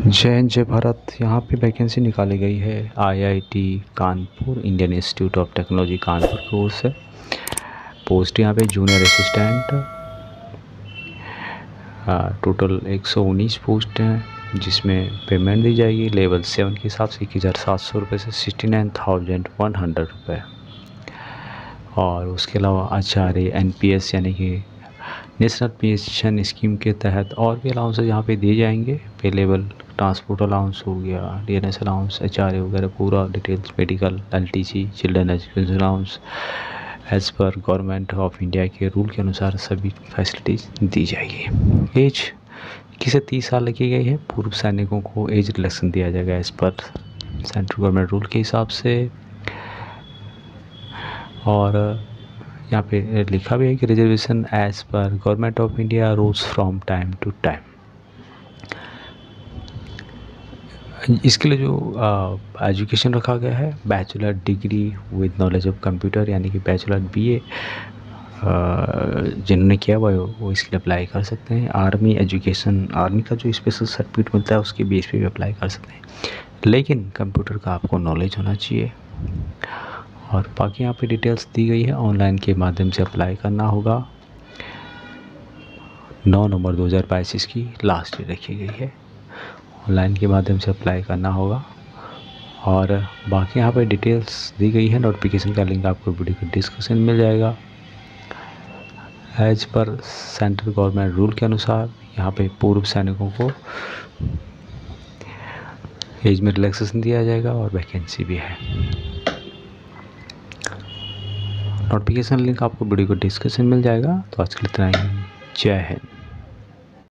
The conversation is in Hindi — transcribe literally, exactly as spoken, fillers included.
जय हिंद जय भारत। यहाँ पे वैकेंसी निकाली गई है IIT Kanpur, Indian institute of technology Kanpur course है। पोस्ट यहाँ पे जूनियर असिस्टेंट, टोटल एक सौ उन्नीस पोस्ट हैं जिसमें पेमेंट दी जाएगी लेवल सेवन के हिसाब से एक हज़ार सात सौ रुपये से sixty nine thousand one hundred रुपये। और उसके अलावा आचार्य एन पी एस यानी कि नेशनल पेंशन स्कीम के तहत और भी अलाउंसेज यहाँ पे दिए जाएंगे। पे लेवल ट्रांसपोर्ट अलाउंस हो गया, डीएनएस अलाउंस, एचआरए वगैरह पूरा details, medical, LTC, children education allowance as per government of India के रूल के अनुसार सभी फैसिलिटीज़ दी जाएगी। एज इक्कीस से तीस साल रखी गई है। पूर्व सैनिकों को एज रिलैक्सेशन दिया जाएगा as per central government rule के हिसाब से। और यहाँ पे लिखा भी है कि reservation as per government of India rules from time to time. इसके लिए जो एजुकेशन रखा गया है, bachelor degree with knowledge of computer यानी कि बैचलर बीए जिन्होंने किया हुआ है वो इसके लिए अप्लाई कर सकते हैं। आर्मी एजुकेशन, आर्मी का जो स्पेशल सर्टिफिकेट मिलता है उसके बेस पे भी अप्लाई कर सकते हैं, लेकिन कंप्यूटर का आपको नॉलेज होना चाहिए। और बाकी यहाँ पे डिटेल्स दी गई है। ऑनलाइन के माध्यम से अप्लाई करना होगा। नौ नवंबर दो हज़ार बाईस इसकी लास्ट डेट रखी गई है। ऑनलाइन के माध्यम से अप्लाई करना होगा। और बाकी यहाँ पे डिटेल्स दी गई है। नोटिफिकेशन का लिंक आपको वीडियो के डिस्क्रिप्शन में मिल जाएगा। As per central government rule के अनुसार यहाँ पे पूर्व सैनिकों को एज में रिलैक्सेशन दिया जाएगा और वैकेंसी भी है। नोटिफिकेशन लिंक आपको वीडियो को डिस्क्रिप्शन मिल जाएगा। तो आज के लिए इतना ही। जय हिंद।